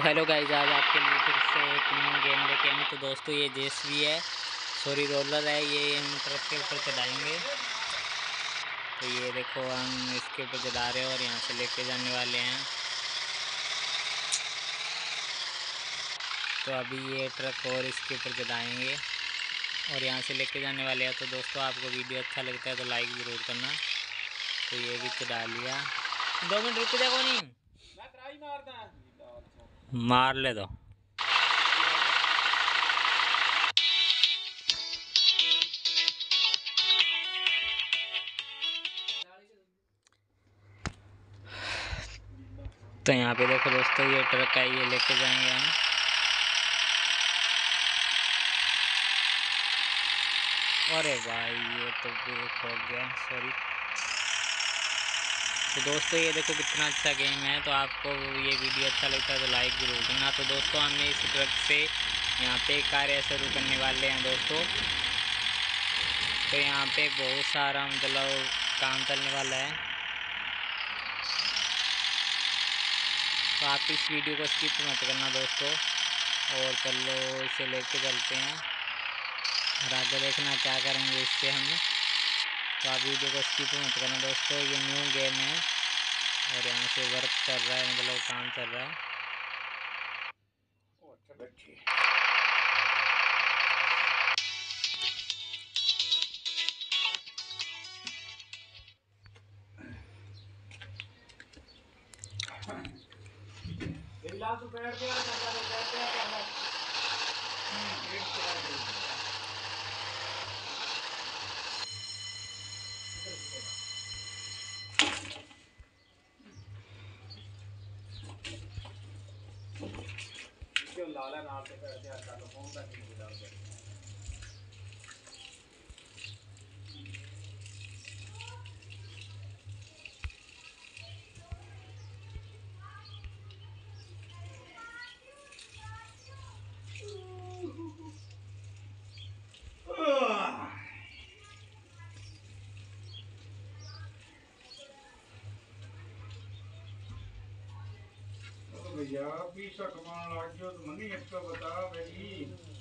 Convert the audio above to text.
Hello guys, आज आपके लिए फिर से एक न्यू गेम लेके आए। तो दोस्तों ये जेसीबी है, सॉरी रोलर है, ये हम ट्रक के ऊपर चढ़ाएंगे। तो ये देखो हम इसके ऊपर चढ़ा रहे हैं और यहाँ से लेके जाने वाले हैं। तो अभी ये ट्रक और इसके ऊपर चढ़ाएंगे और यहाँ से लेके जाने वाले हैं। तो दोस्तों आपको वीडियो अच्छा लगता है तो लाइक ज़रूर करना। तो ये भी चढ़ा लिया। 2 मिनट रुक जाओ, नहीं मार ले दो। तो यहाँ पे देखो दोस्तों ये ट्रक है, ये लेके जाएंगे हम। अरे भाई ये तो ब्रेक हो गया, सॉरी। तो दोस्तों ये देखो कितना अच्छा गेम है। तो आपको ये वीडियो अच्छा लगता है तो लाइक ज़रूर करना। तो दोस्तों हमने इस ट्रक से यहाँ पे कार्य शुरू करने वाले हैं दोस्तों। तो यहाँ पे बहुत सारा मतलब काम चलने वाला है। तो आप इस वीडियो को स्किप मत करना दोस्तों, और चलो इसे लेके चलते हैं और आगे देखना क्या करेंगे इससे हम। तो आप वीडियो को स्किप मत करना दोस्तों, ये न्यू गेम है और यहाँ से वर्क चल रहा है, मतलब काम चल रहा है। अच्छा बैठिए। लाला नाम से कर दिया था तो कौन सा नहीं मिला उसे। भैया 20 कमाने लग गयो तो मनी एक तो बता भाई।